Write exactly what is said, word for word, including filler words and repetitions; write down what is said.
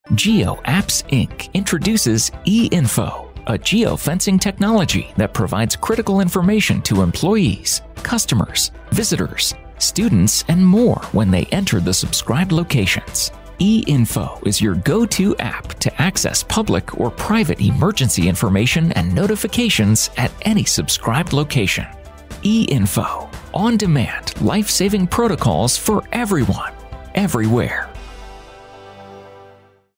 GeoApps Incorporated introduces e-info, a geofencing technology that provides critical information to employees, customers, visitors, students, and more when they enter the subscribed locations. E-info is your go-to app to access public or private emergency information and notifications at any subscribed location. E-info, on-demand, life-saving protocols for everyone, everywhere.